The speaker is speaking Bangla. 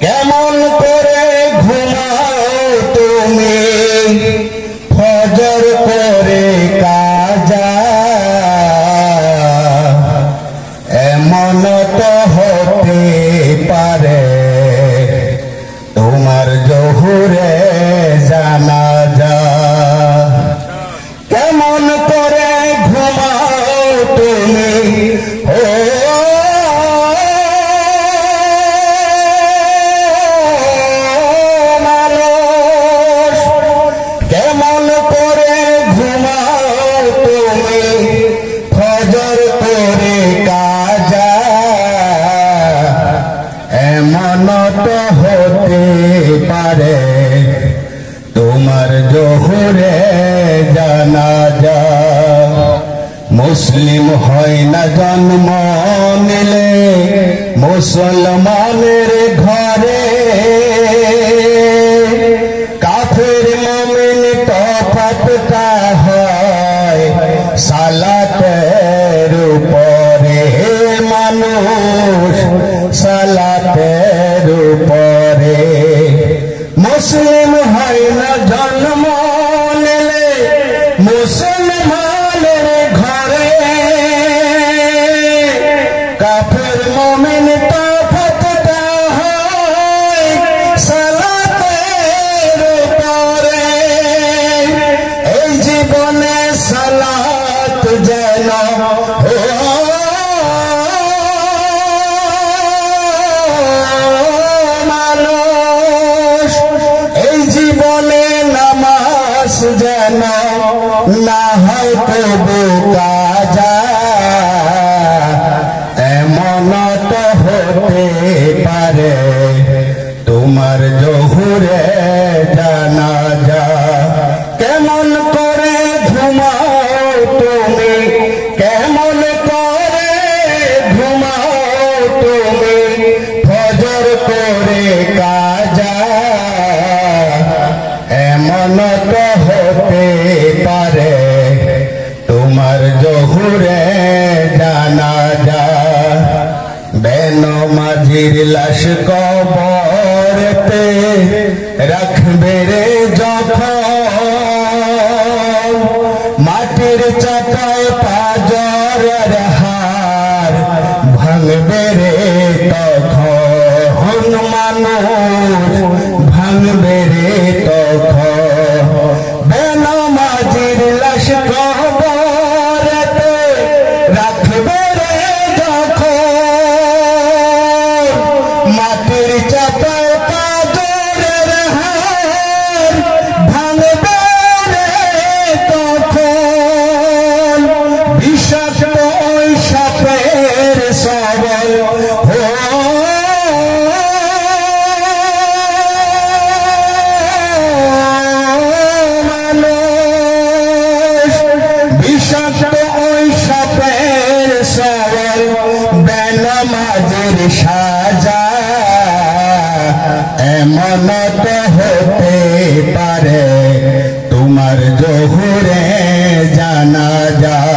কেমন করে ঘুমাও তুমি ফজর করে কাজা, এমন তো হতে পারে তোমার জোহরে জানাজা। কেমন করে ঘুমাও তুমি ও মানুষ, কেমন করে ঘুমাও তুমি ফজর করে কাজা, এমন তো হতে পারে তোমার জোহরে জানাজা। মুসলিম হয় না জন্ম নিলে মুসলমানের ঘরে, কাফের মুমিন তফাতটা হয় সালাতের উপরে। মানুষ সালাতের উপরে। মুসলিম হয় না জন্ম নিলে মুসলমানের ঘরে, কাফের মুমিন তফাতটা হয় সালাতের উপরে। এই জীবনে সালাত যেন মানুষ, এই জীবনে নামাজ যেন না হয় তবু কাজা, এমন তো হতে পারে তোমার জোহরে জানাজা। কেমন করে ঘুমাও তুমি, কেমন করে ঘুমাও তুমি ফজর করে কাজা, এমন তো হতে পারে তোমার জোহরে জানাজা। বেনমাজির লাশ কবরেতে রাখবে রে যখন, মাটির চাটায় পাজরের হার ভাঙবে রে তখন। মানুষ ভাঙবে রে তখন। বেনমাজির লাশ কবরেতে রাখবে রে যখন, মাটির চাপায় পাজরের হার ভাঙবে রে তখন। বিষাক্ত ওই সাপের সবল মানুষ, বিষাক্ত ওই সাপের সবল বেনমাজির সাজা, এমন তো হতে পারে তোমার জোহরে জানাজা।